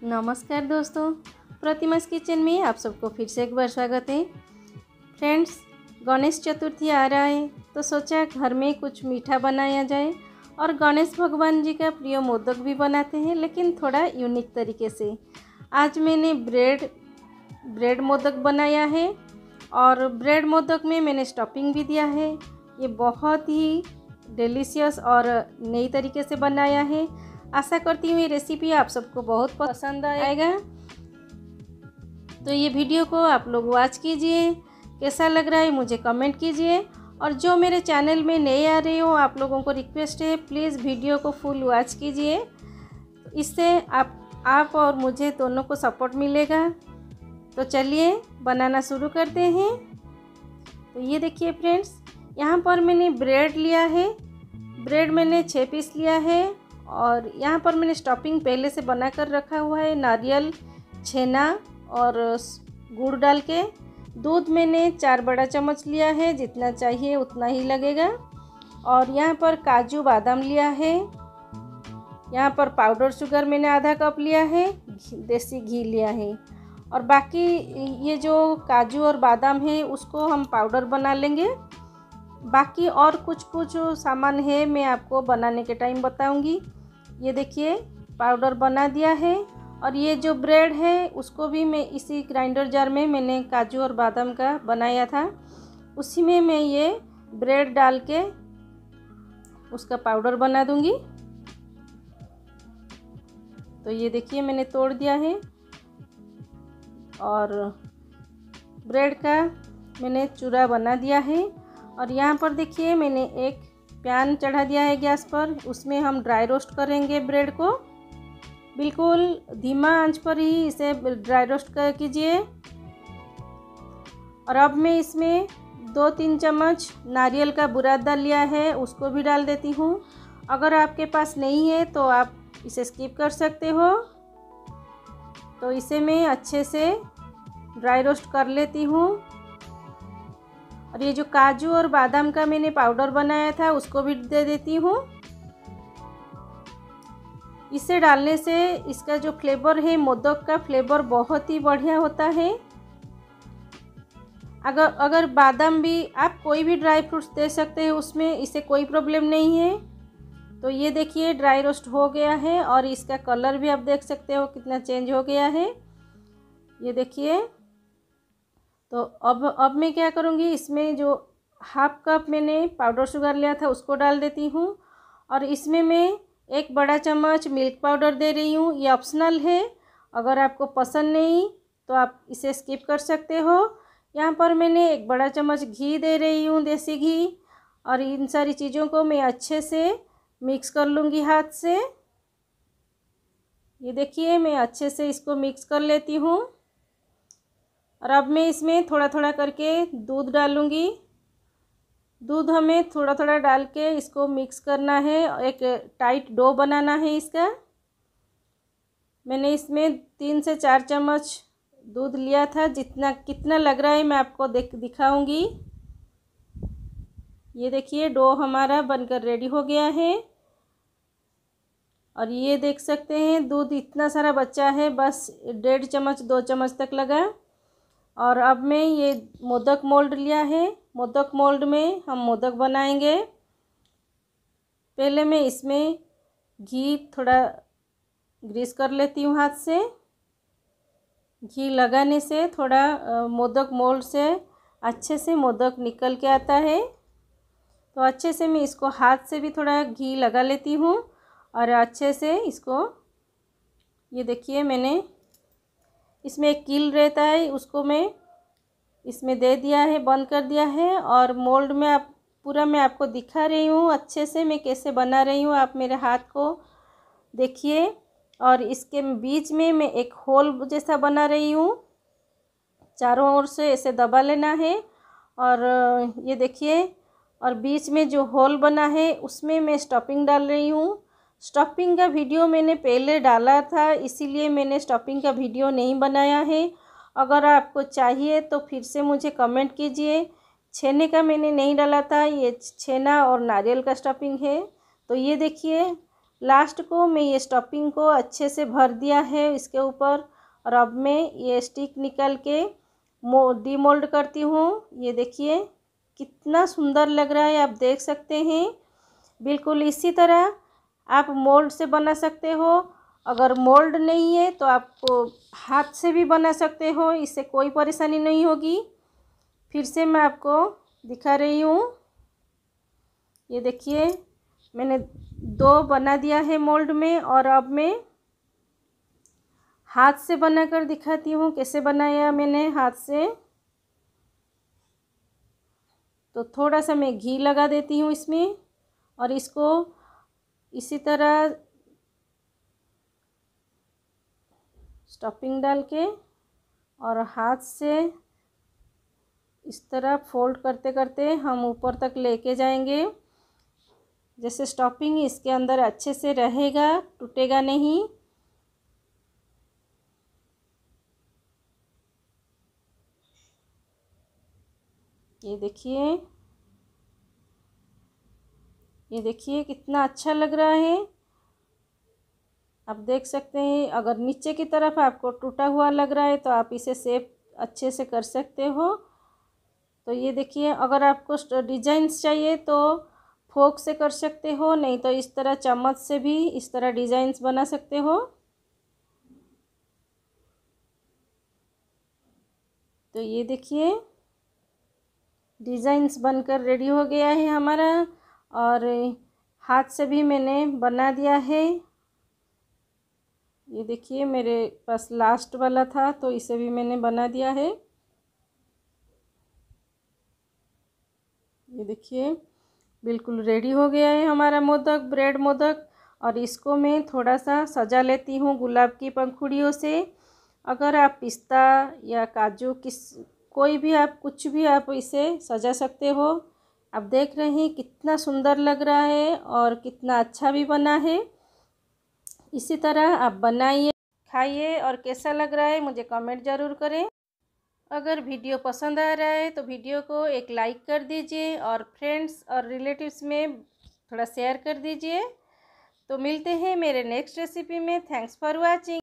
नमस्कार दोस्तों, प्रतिमास किचन में आप सबको फिर से एक बार स्वागत है। फ्रेंड्स, गणेश चतुर्थी आ रहा है तो सोचा घर में कुछ मीठा बनाया जाए। और गणेश भगवान जी का प्रिय मोदक भी बनाते हैं, लेकिन थोड़ा यूनिक तरीके से। आज मैंने ब्रेड मोदक बनाया है और ब्रेड मोदक में मैंने स्टफिंग भी दिया है। ये बहुत ही डिलीशियस और नई तरीके से बनाया है। आशा करती हूँ ये रेसिपी आप सबको बहुत पसंद आएगा। तो ये वीडियो को आप लोग वॉच कीजिए, कैसा लग रहा है मुझे कमेंट कीजिए। और जो मेरे चैनल में नए आ रहे हो, आप लोगों को रिक्वेस्ट है प्लीज़ वीडियो को फुल वॉच कीजिए। इससे आप और मुझे दोनों को सपोर्ट मिलेगा। तो चलिए बनाना शुरू करते हैं। तो ये देखिए फ्रेंड्स, यहाँ पर मैंने ब्रेड लिया है। ब्रेड मैंने 6 पीस लिया है और यहाँ पर मैंने स्टफिंग पहले से बना कर रखा हुआ है। नारियल, छेना और गुड़ डाल के। दूध मैंने 4 बड़ा चम्मच लिया है, जितना चाहिए उतना ही लगेगा। और यहाँ पर काजू बादाम लिया है। यहाँ पर पाउडर शुगर मैंने आधा कप लिया है। देसी घी लिया है। और बाकी ये जो काजू और बादाम है उसको हम पाउडर बना लेंगे। बाकी और कुछ सामान है, मैं आपको बनाने के टाइम बताऊंगी। ये देखिए पाउडर बना दिया है। और ये जो ब्रेड है उसको भी मैं इसी ग्राइंडर जार में मैंने काजू और बादाम का बनाया था, उसी में मैं ये ब्रेड डाल के उसका पाउडर बना दूंगी। तो ये देखिए मैंने तोड़ दिया है और ब्रेड का मैंने चूरा बना दिया है। और यहाँ पर देखिए मैंने एक पैन चढ़ा दिया है गैस पर। उसमें हम ड्राई रोस्ट करेंगे ब्रेड को। बिल्कुल धीमा आंच पर ही इसे ड्राई रोस्ट कीजिए। और अब मैं इसमें 2-3 चम्मच नारियल का बुरादा लिया है, उसको भी डाल देती हूँ। अगर आपके पास नहीं है तो आप इसे स्किप कर सकते हो। तो इसे मैं अच्छे से ड्राई रोस्ट कर लेती हूँ। और ये जो काजू और बादाम का मैंने पाउडर बनाया था उसको भी दे देती हूँ। इसे डालने से इसका जो फ्लेवर है, मोदक का फ्लेवर बहुत ही बढ़िया होता है। अगर बादाम भी आप कोई भी ड्राई फ्रूट्स दे सकते हैं उसमें, इसे कोई प्रॉब्लम नहीं है। तो ये देखिए ड्राई रोस्ट हो गया है और इसका कलर भी आप देख सकते हो कितना चेंज हो गया है। ये देखिए। तो अब मैं क्या करूँगी, इसमें जो 1/2 कप मैंने पाउडर शुगर लिया था उसको डाल देती हूँ। और इसमें मैं 1 बड़ा चम्मच मिल्क पाउडर दे रही हूँ। ये ऑप्शनल है, अगर आपको पसंद नहीं तो आप इसे स्किप कर सकते हो। यहाँ पर मैंने 1 बड़ा चम्मच घी दे रही हूँ, देसी घी। और इन सारी चीज़ों को मैं अच्छे से मिक्स कर लूँगी हाथ से। ये देखिए मैं अच्छे से इसको मिक्स कर लेती हूँ। और अब मैं इसमें थोड़ा थोड़ा करके दूध डालूँगी। दूध हमें थोड़ा थोड़ा डाल के इसको मिक्स करना है, एक टाइट डो बनाना है इसका। मैंने इसमें 3 से 4 चम्मच दूध लिया था। कितना लग रहा है मैं आपको दिखाऊंगी। ये देखिए डो हमारा बनकर रेडी हो गया है। और ये देख सकते हैं दूध इतना सारा बचा है, बस 1.5 चम्मच 2 चम्मच तक लगा। और अब मैं ये मोदक मोल्ड लिया है। मोदक मोल्ड में हम मोदक बनाएंगे। पहले मैं इसमें घी थोड़ा ग्रीस कर लेती हूँ हाथ से। घी लगाने से थोड़ा मोदक मोल्ड से अच्छे से मोदक निकल के आता है। तो अच्छे से मैं इसको हाथ से भी थोड़ा घी लगा लेती हूँ और अच्छे से इसको, ये देखिए मैंने इसमें एक कील रहता है, उसको मैं इसमें दे दिया है, बंद कर दिया है। और मोल्ड में पूरा मैं आपको दिखा रही हूँ अच्छे से मैं कैसे बना रही हूँ। आप मेरे हाथ को देखिए। और इसके बीच में मैं एक होल जैसा बना रही हूँ, चारों ओर से ऐसे दबा लेना है। और ये देखिए, और बीच में जो होल बना है उसमें मैं स्टफिंग डाल रही हूँ। स्टफिंग का वीडियो मैंने पहले डाला था, इसीलिए मैंने स्टफिंग का वीडियो नहीं बनाया है। अगर आपको चाहिए तो फिर से मुझे कमेंट कीजिए। छेने का मैंने नहीं डाला था, ये छेना और नारियल का स्टफिंग है। तो ये देखिए लास्ट को मैं ये स्टफिंग को अच्छे से भर दिया है इसके ऊपर। और अब मैं ये स्टिक निकाल के डीमोल्ड करती हूँ। ये देखिए कितना सुंदर लग रहा है, आप देख सकते हैं। बिल्कुल इसी तरह आप मोल्ड से बना सकते हो। अगर मोल्ड नहीं है तो आपको हाथ से भी बना सकते हो, इससे कोई परेशानी नहीं होगी। फिर से मैं आपको दिखा रही हूँ। ये देखिए मैंने 2 बना दिया है मोल्ड में, और अब मैं हाथ से बनाकर दिखाती हूँ कैसे बनाया मैंने हाथ से। तो थोड़ा सा मैं घी लगा देती हूँ इसमें, और इसको इसी तरह स्टफिंग डाल के और हाथ से इस तरह फोल्ड करते करते हम ऊपर तक लेके जाएंगे। जैसे स्टफिंग इसके अंदर अच्छे से रहेगा, टूटेगा नहीं। ये देखिए, ये देखिए कितना अच्छा लग रहा है। आप देख सकते हैं, अगर नीचे की तरफ आपको टूटा हुआ लग रहा है तो आप इसे शेप अच्छे से कर सकते हो। तो ये देखिए, अगर आपको डिज़ाइंस चाहिए तो फोक से कर सकते हो, नहीं तो इस तरह चम्मच से भी इस तरह डिज़ाइंस बना सकते हो। तो ये देखिए डिज़ाइंस बनकर रेडी हो गया है हमारा, और हाथ से भी मैंने बना दिया है। ये देखिए मेरे पास लास्ट वाला था तो इसे भी मैंने बना दिया है। ये देखिए बिल्कुल रेडी हो गया है हमारा मोदक, ब्रेड मोदक। और इसको मैं थोड़ा सा सजा लेती हूँ गुलाब की पंखुड़ियों से। अगर आप पिस्ता या काजू कोई भी आप कुछ भी आप इसे सजा सकते हो। आप देख रहे हैं कितना सुंदर लग रहा है और कितना अच्छा भी बना है। इसी तरह आप बनाइए, खाइए, और कैसा लग रहा है मुझे कमेंट ज़रूर करें। अगर वीडियो पसंद आ रहा है तो वीडियो को एक लाइक कर दीजिए, और फ्रेंड्स और रिलेटिव्स में थोड़ा शेयर कर दीजिए। तो मिलते हैं मेरे नेक्स्ट रेसिपी में। Thanks for watching.